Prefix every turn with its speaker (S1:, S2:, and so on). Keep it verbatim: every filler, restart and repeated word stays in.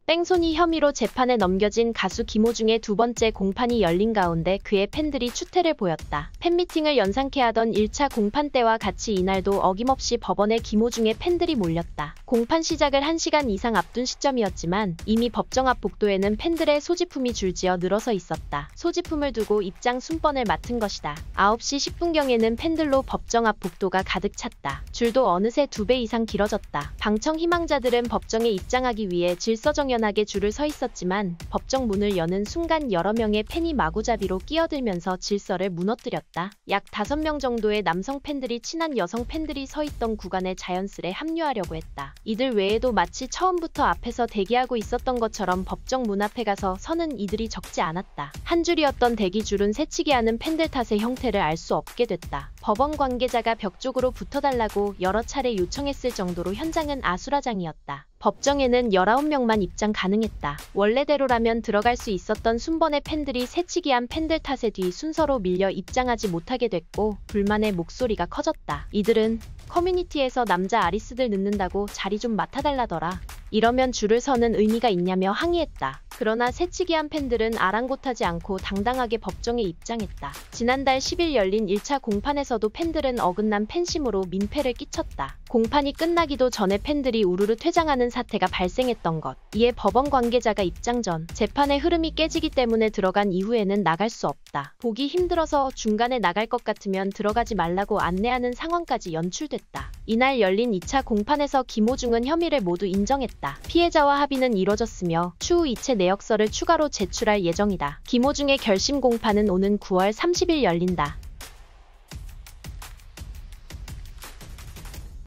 S1: 뺑소니 혐의로 재판에 넘겨진 가수 김호중의 두 번째 공판이 열린 가운데 그의 팬들이 추태를 보였다. 팬미팅을 연상케 하던 일 차 공판 때와 같이 이날도 어김없이 법원에 김호중의 팬들이 몰렸다. 공판 시작을 한 시간 이상 앞둔 시점이었지만 이미 법정 앞 복도에는 팬들의 소지품이 줄지어 늘어서 있었다. 소지품을 두고 입장 순번을 맡은 것이다. 아홉 시 십 분경에는 팬들로 법정 앞 복도가 가득 찼다. 줄도 어느새 두 배 이상 길어졌다. 방청 희망자들은 법정에 입장하기 위해 질서정연하게 줄을 서 있었지만 법정 문을 여는 순간 여러 명의 팬이 마구잡이로 끼어들면서 질서를 무너뜨렸다. 약 다섯 명 정도의 남성 팬들이 친한 여성 팬들이 서 있던 구간에 자연스레 합류하려고 했다. 이들 외에도 마치 처음부터 앞에서 대기하고 있었던 것처럼 법정 문 앞에 가서 서는 이들이 적지 않았다. 한 줄이었던 대기줄은 새치기 하는 팬들 탓의 형태를 알 수 없게 됐다. 법원 관계자가 벽 쪽으로 붙어달라고 여러 차례 요청했을 정도로 현장은 아수라장이었다. 법정에는 열아홉 명만 입장 가능했다. 원래대로라면 들어갈 수 있었던 순번의 팬들이 새치기한 팬들 탓에 뒤 순서로 밀려 입장하지 못하게 됐고 불만의 목소리가 커졌다. 이들은 커뮤니티에서 남자 아리스들 늦는다고 자리 좀 맡아달라더라. 이러면 줄을 서는 의미가 있냐며 항의했다. 그러나 새치기한 팬들은 아랑곳하지 않고 당당하게 법정에 입장했다. 지난달 십 일 열린 일 차 공판에서도 팬들은 어긋난 팬심으로 민폐를 끼쳤다. 공판이 끝나기도 전에 팬들이 우르르 퇴장하는 사태가 발생했던 것. 이에 법원 관계자가 입장 전 재판의 흐름이 깨지기 때문에 들어간 이후에는 나갈 수 없다. 보기 힘들어서 중간에 나갈 것 같으면 들어가지 말라고 안내하는 상황까지 연출됐다. 이날 열린 이 차 공판에서 김호중은 혐의를 모두 인정했다. 피해자와 합의는 이뤄졌으며 추후 이체 내역서를 추가로 제출할 예정이다. 김호중의 결심 공판은 오는 구월 삼십 일 열린다.